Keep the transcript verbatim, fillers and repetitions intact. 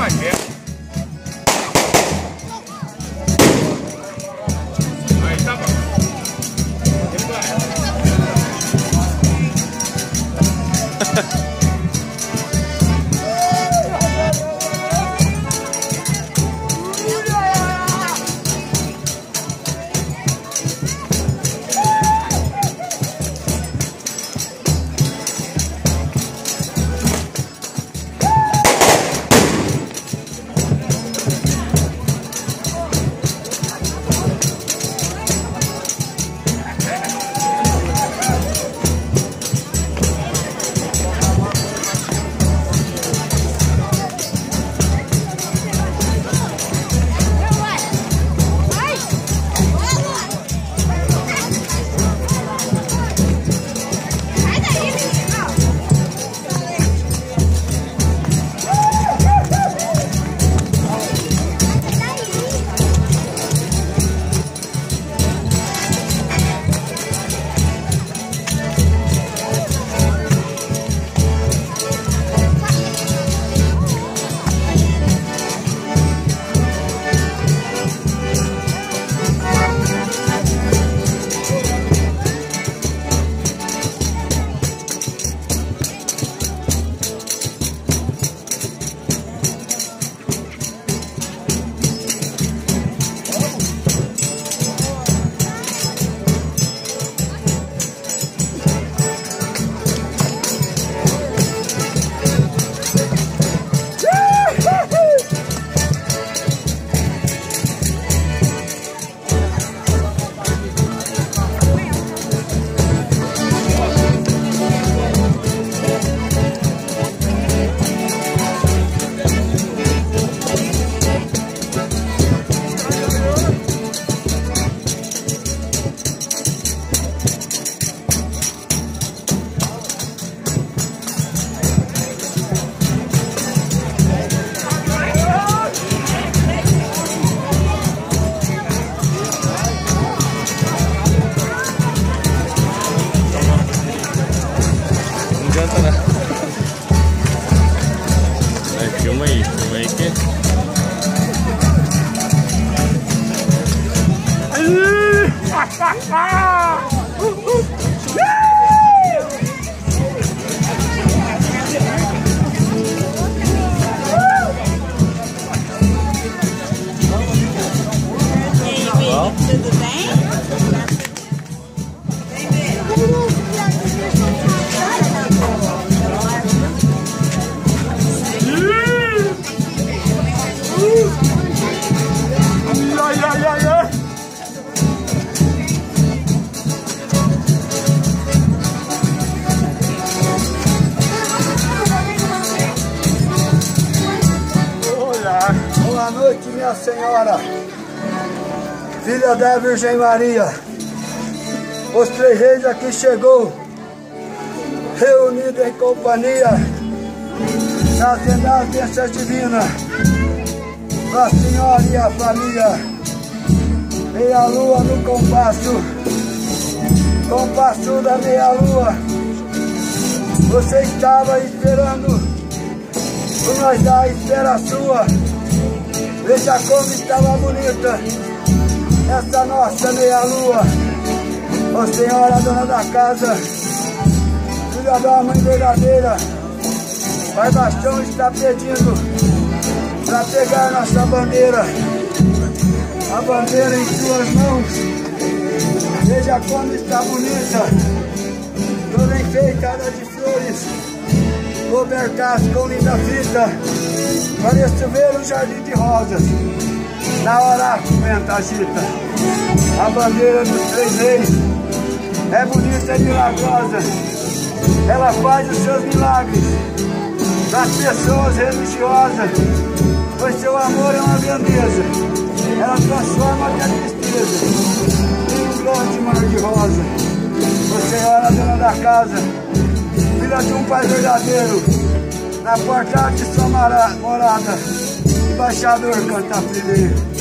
mais perto. Aí tá bom. Ele vai. Aí, filma aí, filma aí que... Tudo bem? Ai, ai, ai, ai. Olá. Boa noite, minha senhora, filha da Virgem Maria. Os três reis aqui chegou, reunidos em companhia, trazendo as bênçãos divinas pra senhora e a família. Meia lua no compasso, compasso da meia lua. Você estava esperando por nós dar a espera sua. Veja como estava bonita essa nossa meia lua. Ó senhora, dona da casa, filha da mãe verdadeira, Pai Bastião está pedindo para pegar nossa bandeira, a bandeira em suas mãos. Veja como está bonita, toda enfeitada de flores, cobertas com linda fita. Parece ver um jardim de rosas, na hora comenta agita. A bandeira dos três reis é bonita e milagrosa. Ela faz os seus milagres das pessoas religiosas, pois seu amor é uma grandeza. Ela transforma a minha tristeza em um grande mar de rosa. Você é a dona da casa, filha de um pai verdadeiro, na porta de sua morada, embaixador canta primeiro.